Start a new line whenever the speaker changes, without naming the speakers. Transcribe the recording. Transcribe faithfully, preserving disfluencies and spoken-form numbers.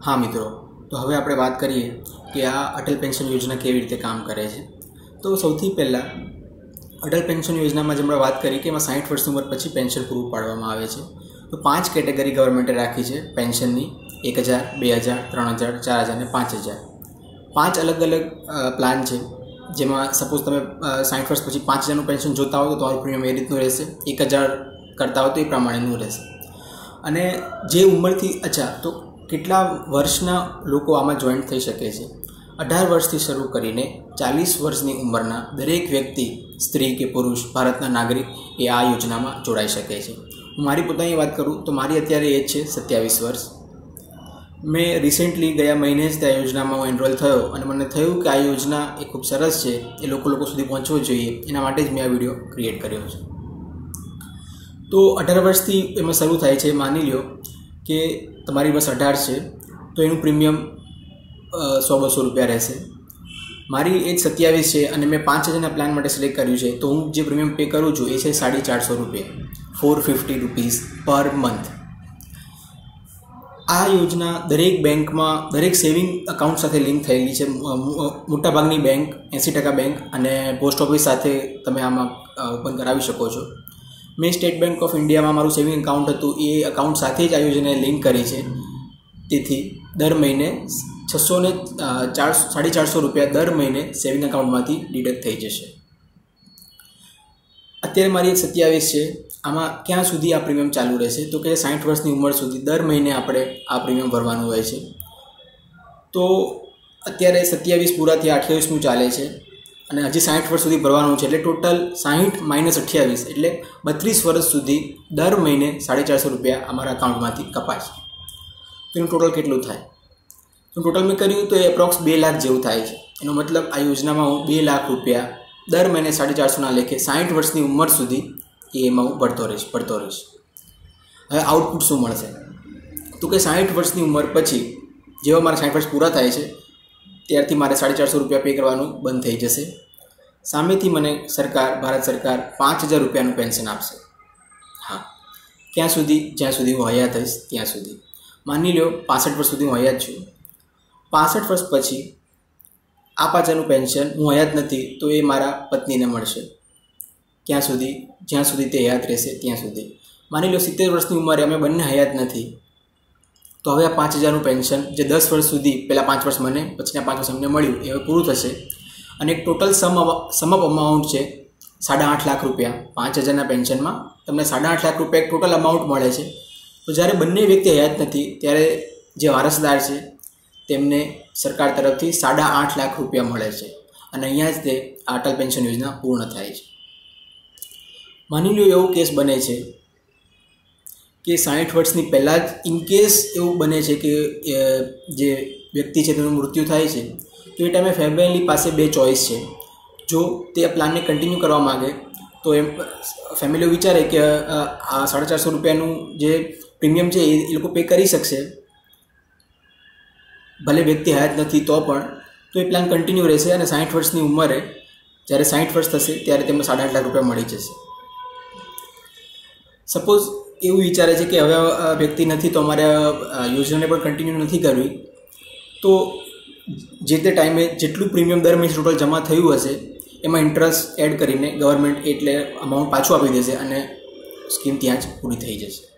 हाँ मित्रों, तो हवे आपणे बात करिए कि आ अटल पेन्शन योजना केवी रीते काम करे छे। तो सौथी पहला अटल पेन्शन योजना में जमणे बात करी कि एमां साठ वर्ष उमर पछी पेन्शन पूरुं पाडवामां आवे छे। तो पांच केटेगरी गवर्नमेंटे राखी है पेन्शननी, एक हज़ार, बे हज़ार, त्रण हज़ार, चार हज़ार ने पांच हज़ार। पांच अलग अलग प्लान है, जेमां सपोज तमे साठ वर्ष पछी पांच हज़ारનું पेन्शन जोता हो तो तमारुं प्रीमियम ए रीतनुं रहेशे, एक हज़ार करता हो तो ए प्रमाणेनुं रहेशे। अने जे उमरथी अच्छा तो કેટલા વર્ષના લોકો આમાં જોઈન્ટ થઈ શકે છે? અઢાર વર્ષથી શરૂ કરીને ચાલીસ વર્ષની ઉંમરના દરેક વ્યક્તિ, સ્ત્રી કે પુરુષ, ભારતના નાગરિક એ આ યોજનામાં જોડાઈ શકે છે। હું મારી પોતાની વાત કરું તો મારી અત્યારે એજ છે સત્યાવીસ વર્ષ। મેં રિસેન્ટલી ગયા મહિને જ त्या યોજનામાં હું એનરોલ થયો અને મને થયું કે આ યોજના એ ખૂબ સરસ છે, એ લોકો લોકો સુધી પહોંચવું જોઈએ, એના માટે જ મેં આ વિડીયો ક્રિએટ કર્યો છે। તો અઢાર વર્ષથી એમાં શરૂ થાય છે। માની લ્યો કે તમારી બસ અઢાર છે તો એનું પ્રીમિયમ સો બસો રૂપિયા રહેશે। મારી એજ સત્યાવીસ છે અને મેં પાંચ હજારના પ્લાન માટે સિલેક્ટ કર્યું છે, તો હું જે પ્રીમિયમ પે કરું છું એ છે સાડી ચારસો રૂપિયા, four fifty rupees per month. આ યોજના દરેક બેંકમાં, દરેક સેવિંગ અકાઉન્ટ સાથે લિંક થયેલી છે। મોટાભાગની બેંક, એંસી ટકા બેંક અને પોસ્ટ ઓફિસ સાથે તમે આમાં ઓપન કરાવી શકો છો। मैं स्टेट बैंक ऑफ इंडिया में मारू सेविंग अकाउंट हतुं, ए अकाउंट साथे ज आ योजनाने लिंक करी छे। तेथी दर महीने छसो ने चार साढ़े चार सौ रुपया दर महीने सेविंग अकाउंट में डिडक्ट थई जशे। अत्यारे मारी एक सत्यावीस है, आमां क्यां सुधी आ प्रीमियम चालू रहेशे? तो कि साठ वर्षनी उमर सुधी दर महीने आपणे आ प्रीमियम भरवानुं होय छे। तो अत्यारे सत्यावीस पूरा थया अठावीसमું चाले छे અને હજી સાઠ વર્ષ સુધી ભરવાનું છે, એટલે ટોટલ સાઠ માઇનસ અઠ્યાવીસ એટલે બત્રીસ વર્ષ સુધી દર મહિને સાડી ચારસો રૂપિયા અમારા અકાઉન્ટમાંથી કપાય। તો એનું ટોટલ કેટલું થાય? તો ટોટલ મેં કર્યું તો એ એપ્રોક્સ બે લાખ જેવું થાય છે। એનો મતલબ આ યોજનામાં હું બે લાખ રૂપિયા દર મહિને સાડી ચારસોના લેખે સાઠ વર્ષની ઉંમર સુધી એ એમાં હું ભરતો રહીશ ભરતો રહીશ હવે આઉટપુટ શું મળશે? તો કે સાઠ વર્ષની ઉંમર પછી જેવા મારા સાઠ વર્ષ પૂરા થાય છે ત્યારથી મારે સાડી ચારસો રૂપિયા પે કરવાનું બંધ થઈ જશે। સામેથી મને સરકાર, ભારત સરકાર પાંચ હજાર રૂપિયાનું પેન્શન આપશે। હા, ક્યાં સુધી? જ્યાં સુધી હું હયાત હઈશ ત્યાં સુધી। માની લો પાસઠ વર્ષ સુધી હું હયાત છું, પાસઠ વર્ષ પછી આ પાંચ હજારનું પેન્શન હું હયાત નથી તો એ મારા પત્નીને મળશે। ક્યાં સુધી? જ્યાં સુધી તે હયાત રહેશે ત્યાં સુધી। માની લો સિત્તેર વર્ષની ઉંમરે અમે બંને હયાત નથી, તો હવે આ પાંચ હજારનું પેન્શન જે દસ વર્ષ સુધી, પહેલાં પાંચ વર્ષ મને, પછીના પાંચ વર્ષ અમને મળ્યું, એ હવે પૂરું થશે અને એક total sum sum up amount છે સાડા આઠ લાખ રૂપિયા। પાંચ હજારના પેન્શનમાં તમને સાડા આઠ લાખ રૂપિયા એક ટોટલ અમાઉન્ટ મળે છે। તો જ્યારે બંને વ્યક્તિ હયાત નથી ત્યારે જે વારસદાર છે તેમને સરકાર તરફથી સાડા આઠ લાખ રૂપિયા મળે છે અને અહીંયા જ તે અટલ પેન્શન યોજના પૂર્ણ થાય છે। માની લો એવો કેસ બને છે કે સાઠ વર્ષની પહેલાં જ ઇનકેસ એવું બને છે કે જે વ્યક્તિ છે તેનું મૃત્યુ થાય છે, તો એ ટાઈમે ફેમિલી પાસે બે ચોઇસ છે। જો તે આ પ્લાનને કન્ટિન્યુ કરવા માગે તો એમ ફેમિલીઓ વિચારે કે આ સાડા ચારસો રૂપિયાનું જે પ્રીમિયમ છે એ લોકો પે કરી શકશે, ભલે વ્યક્તિ હયાત નથી તો પણ, તો એ પ્લાન કન્ટિન્યુ રહેશે અને સાઠ વર્ષની ઉંમરે જ્યારે સાઠ વર્ષ થશે ત્યારે તેમને સાડા આઠ લાખ રૂપિયા મળી જશે। સપોઝ એવું વિચારે છે કે હવે વ્યક્તિ નથી તો અમારે યોજનાને પણ કન્ટિન્યુ નથી કરવી, તો જે તે ટાઈમે જેટલું પ્રીમિયમ દર મહિને ટોટલ જમા થયું હશે એમાં ઇન્ટરેસ્ટ એડ કરીને ગવર્મેન્ટ એટલે અમાઉન્ટ પાછું આપી દેશે અને સ્કીમ ત્યાં જ પૂરી થઈ જશે।